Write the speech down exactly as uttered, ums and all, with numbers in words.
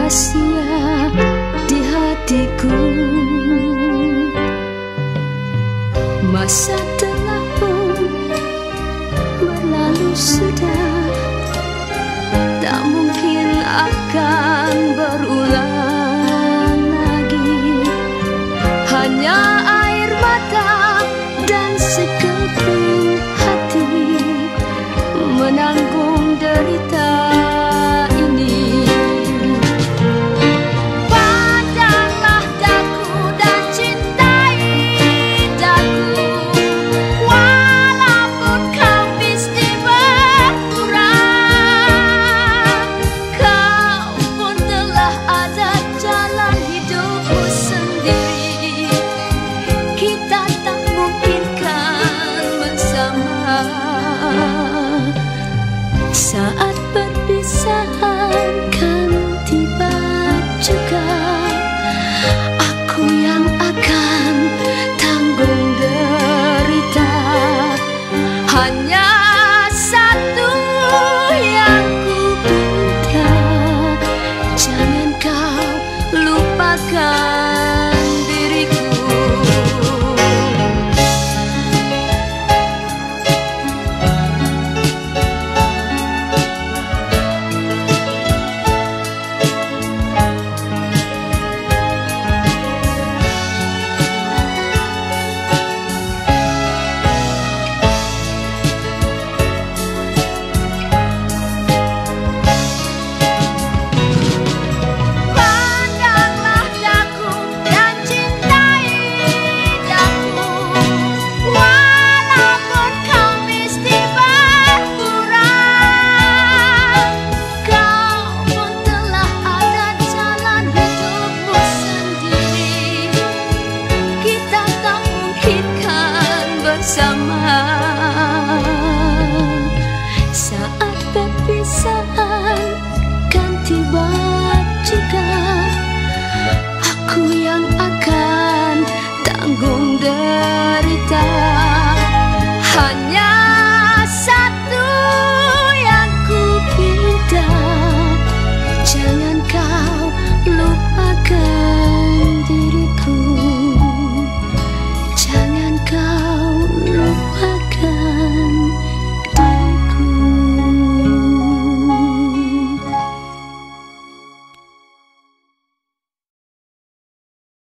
rahasia di hatiku. Masa telah pun berlalu sudah, tak mungkin akan berulang lagi. Hanya air mata dan sekeping hati menanggung derita ini. Pandanglah daku dan cintai daku, walaupun kau mesti berkurang. Kau pun telah ada jalan hidupmu sendiri, kita tak mungkinkan bersama. Saat perpisahan kan tiba juga, aku yang akan tanggung derita. Hanya satu yang ku minta, jangan kau lupakan diriku. Saat perpisahan kan tiba juga, aku yang